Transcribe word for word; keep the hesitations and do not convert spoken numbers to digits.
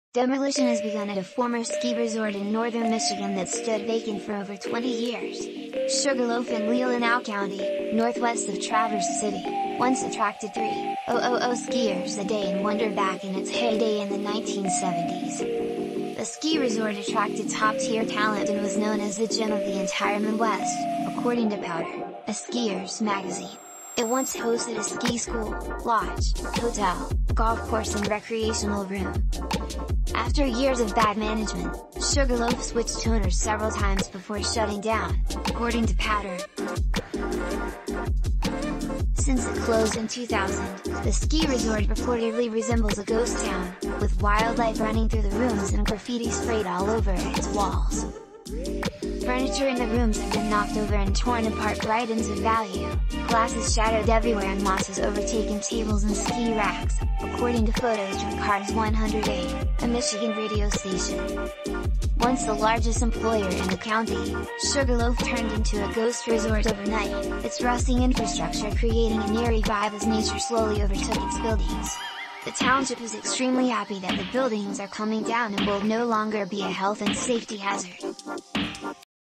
Demolition has begun at a former ski resort in northern Michigan that stood vacant for over twenty years. Sugarloaf in Leelanau County, northwest of Traverse City, once attracted three thousand skiers a day and wandered back in its heyday in the nineteen seventies. The ski resort attracted top-tier talent and was known as the gem of the entire Midwest, according to Powder, a skier's magazine. It once hosted a ski school, lodge, hotel, golf course and recreational room. After years of bad management, Sugarloaf switched owners several times before shutting down, according to Powder. Since it closed in two thousand, the ski resort reportedly resembles a ghost town, with wildlife running through the rooms and graffiti sprayed all over its walls. Furniture in the rooms have been knocked over and torn apart for items of value, glass is shattered everywhere and moss has overtaken tables and ski racks, according to photos from Cars one oh eight, a Michigan radio station. Once the largest employer in the county, Sugarloaf turned into a ghost resort overnight, its rusting infrastructure creating an eerie vibe as nature slowly overtook its buildings. The township is extremely happy that the buildings are coming down and will no longer be a health and safety hazard.